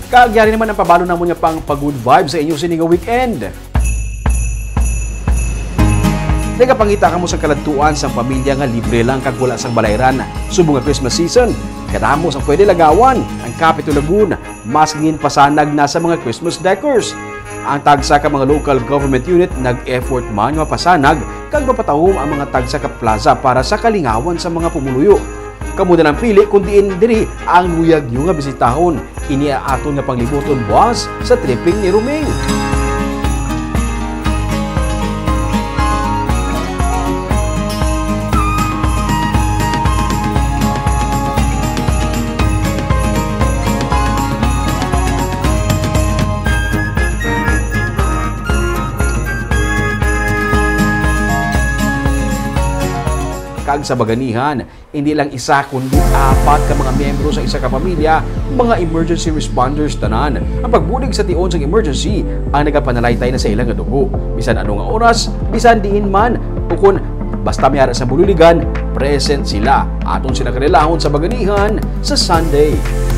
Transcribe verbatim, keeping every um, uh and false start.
Kaagyari naman ang pabalo na mo niya pang pag-good vibes sa inyong sininga weekend. Nagapangita ka mo sa kaladtuan sa pamilya nga libre lang kag wala sang balayran. Subong nga Christmas season, kadamos ang pwede lagawan. Ang Capitol Lagoon, mas ngin pasanag na sa mga Christmas decors. Ang tagsa ka mga local government unit nag-effort man mapasanag kag mapatahom ang mga tagsa ka plaza para sa kalingawan sa mga pumuluyo. Kamu na lang pili kung diin diri ang luyag nyo nga bisitahon. Iniaaton nga panglibuton buwas sa tripping ni Romeng. Kag sa baganihan, hindi lang isa kundi apat ka mga miyembro sa isa ka pamilya, mga emergency responders tanan. Ang pagbulig sa tion sa emergency ang nagapanalaitay na sa ilang dugo. Bisan ano nga oras, bisan diin man, ukon basta mayara sa bululigan, present sila. Aton sila kanilahon sa baganihan sa Sunday.